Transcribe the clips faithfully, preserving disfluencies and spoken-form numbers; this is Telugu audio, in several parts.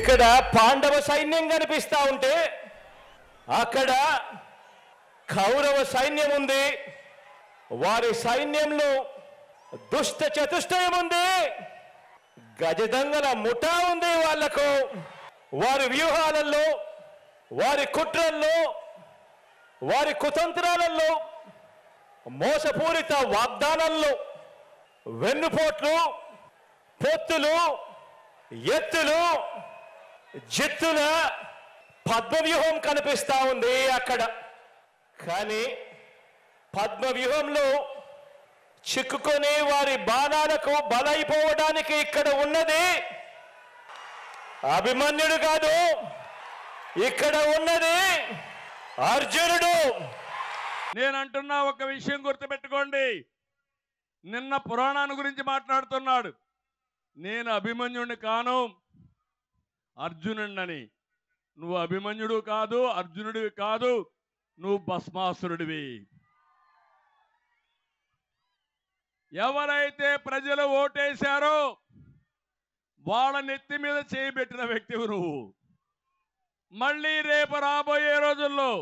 ఇక్కడ పాండవ సైన్యం కనిపిస్తా ఉంటే అక్కడ కౌరవ సైన్యం ఉంది. వారి సైన్యంలో దుష్ట చతుష్టయం ఉంది, గజదంగల ముఠా ఉంది. వాళ్లకు వారి వ్యూహాలలో, వారి కుట్రల్లో, వారి కుతంత్రాలలో, మోసపూరిత వాగ్దానాల్లో వెన్నుపోట్లు, పొత్తులు, ఎత్తులు, జిత్తుల పద్మవ్యూహం కనిపిస్తా ఉంది అక్కడ. కానీ పద్మవ్యూహంలో చిక్కుకొని వారి బాణాలకు బలైపోవడానికి ఇక్కడ ఉన్నది అభిమన్యుడు కాదు, ఇక్కడ ఉన్నది అర్జునుడు. నేను అంటున్నా ఒక విషయం గుర్తుపెట్టుకోండి. నిన్న పురాణాన్ని గురించి మాట్లాడుతున్నాడు. నేను అభిమన్యుడిని కాను, అర్జునుడిని. నువ్వు అభిమన్యుడు కాదు, అర్జునుడివి కాదు, నువ్వు భస్మాసురుడివి. ఎవరైతే ప్రజలు ఓటేశారో వాళ్ళ నెత్తి మీద చేయి పెట్టిన వ్యక్తివి నువ్వు. మళ్ళీ రేపు రాబోయే రోజుల్లో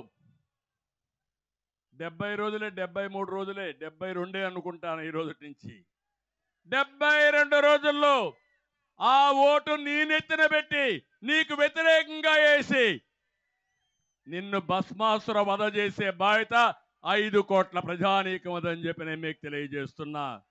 డెబ్బై రోజులే, డెబ్బై మూడు రోజులే, డెబ్బై రెండే అనుకుంటాను ఈ రోజు నుంచి. డెబ్బై రెండు రోజుల్లో ఆ ఓటు నీ నెత్తిన పెట్టి నీకు వ్యతిరేకంగా వేసి నిన్ను భస్మాసుర వధ చేసే బాధ్యత ఐదు కోట్ల ప్రజానీకం అదని చెప్పి నేను మీకు తెలియజేస్తున్నా.